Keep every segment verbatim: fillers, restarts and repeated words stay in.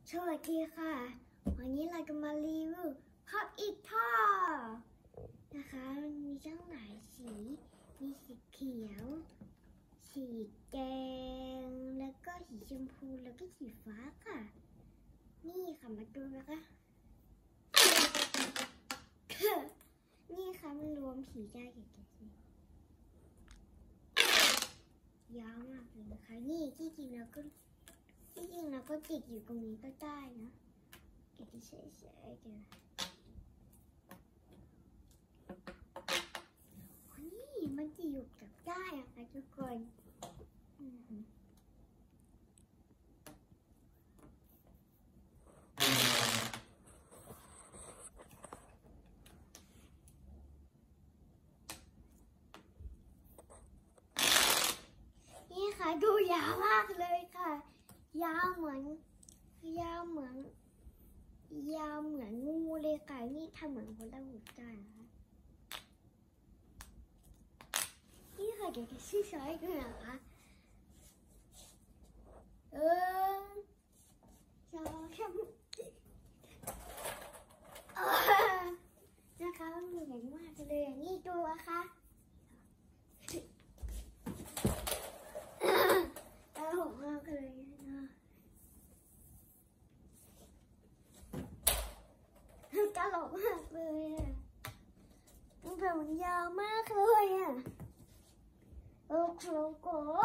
สวัสดีค่ะวันนี้เราจะมารีวิวพับอีกท่อนะคะมันมีตั้งหลายสีมีสีเขียวสีแดงแล้วก็สีชมพูแล้วก็สีฟ้าค่ะนี่ค่ะมาดูนะคะนี่ค่ะมันรวมสีได้อย่างเงี้ยยาวมากเลยนะคะนี่ที่จริงเราก็ที่จริงเราก็ติดอยู่ตรงนี้ก็ได้นะเก็บเฉยๆกันนี่มันจะอยู่กับได้อะค่ะทุกคนนี่ค่ะดูยาวมากเลยค่ะยาวเหมือนยาวเหมือนยาวเหมือนงูเลยค่ะนี่ทำเหมือนคนละหุ่นได้นะคะนี่ค่ะเดี๋ยวจะชี้ช้อยกันนะคะเออสองสามนะคะเหมือนมากเลยนี่ดูนะคะตลกมากเลยนะตลกมากเลยอ่ะมันแบบมันยาวมากเลยอ่ะโอ้โหโก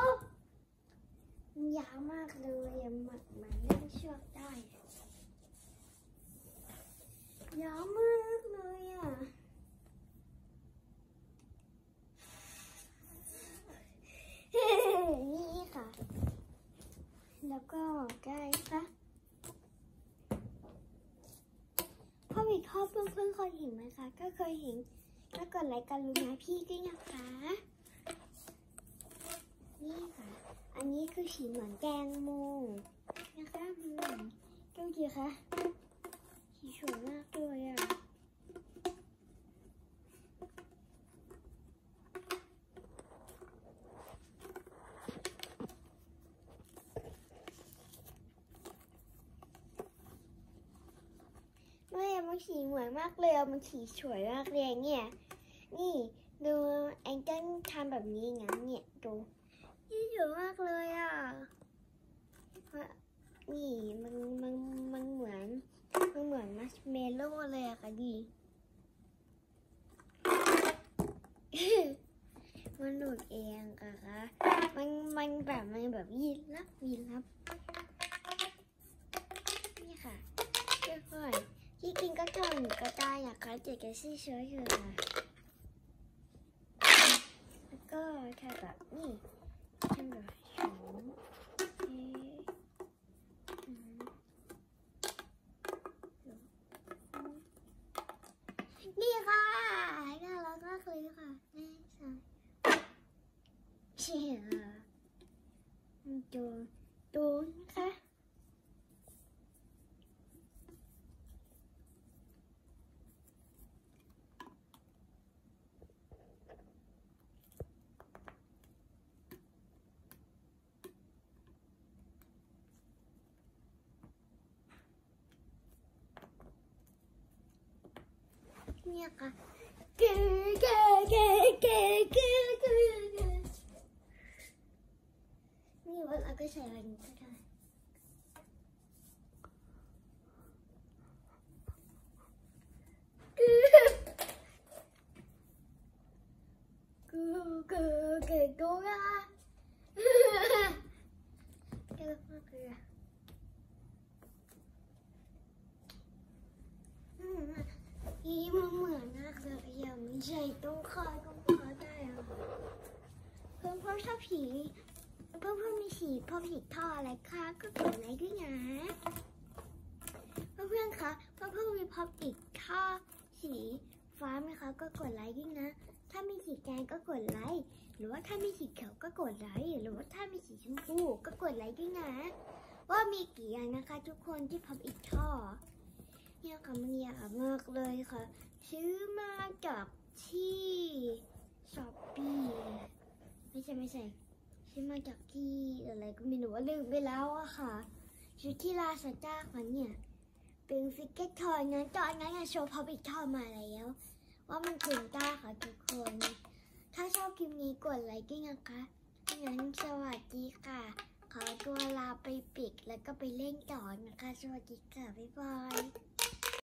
มันยาวมากเลยอ่ะมันมันเล่นเชือกได้ยาวมากเลยอ่ะนี่ค่ะแล้วก็ได้ค่ะพ่อมีข้อเพื่อนเพื่อนเคยเห็นไหมคะก็เคยเห็นก็กดไลค์กันรู้นะพี่ด้วยนะคะนี่ค่ะอันนี้คือสีเหมือนแตงโมนะคะดูดีค่ะสีสวยมากเลยอ่ะไม่มันสีเหมือนมากเลยมันสีสวยมากเลยเนี่ยนี่ดูแองเจิลทำแบบนี้งั้นเนี่ยดูนี่สวยมากเลยอ่ะนี่มันมันมันเหมือนมันเหมือนมัชเมลโล่เลยอะค่ะดีมันหลุดเองค่ะคะมันมันแบบมันแบบยีลับยีลับนี่ค่ะค่อยๆที่กินก็ทนก็ได้นะคะเจ๊แกซี่เชื้ออยู่ค่ะแล้วก็แค่แบบนี่ทำแบบสูงนี่ค่ะน่ารักมากเลยค่ะแม่ใช่เชี่ยดูดูนะคะเนี่ยค่ะเก๋เก๋เก๋เก๋เก๋เก๋นี่ว่าเราก็ใส่อะไรนี้ก็ได้เก๋เก๋เก๋เก๋โตละเก๋มากเลยอ่ะนี่มันเหมือนมากเลยยังไม่ใช่ต้องคอยต้องคอยได้อ่ะเพื่อนเพื่อนชอบผีเพื่อนเพื่อนมีสีพอผีท่ออะไรคะก็กดไลค์ด้วยนะเพื่อนเพื่อนคะเพื่อนเพื่อนมีพออีกท่อสีฟ้าไหมคะก็กดไลค์ด้วยนะถ้ามีสีแดงก็กดไลค์หรือว่าถ้ามีสีเขียวก็กดไลค์หรือว่าถ้ามีสีชมพูก็กดไลค์ด้วยนะว่ามีกี่อย่างนะคะทุกคนที่พออีกท่อเนี่ยค่ะมันยาวมากเลยค่ะซื้อมาจากที่ช้อปปี้ไม่ใช่ไม่ใช่ซื้อมาจากที่อะไรก็ไม่รู้ว่าลืมไปแล้วอะค่ะชุดที่ลาซาด้าค่ะเนี่ยเป็นฟิกเก็ตทอยงั้นตอนนั้นโชว์พับอีกทอยมาแล้วว่ามันเก่งกล้าค่ะทุกคนถ้าชอบคลิปนี้กดไลค์ด้วยนะคะงั้นสวัสดีค่ะขอตัวลาไปปิดแล้วก็ไปเล่นต่อนะคะสวัสดีค่ะบ๊ายบาย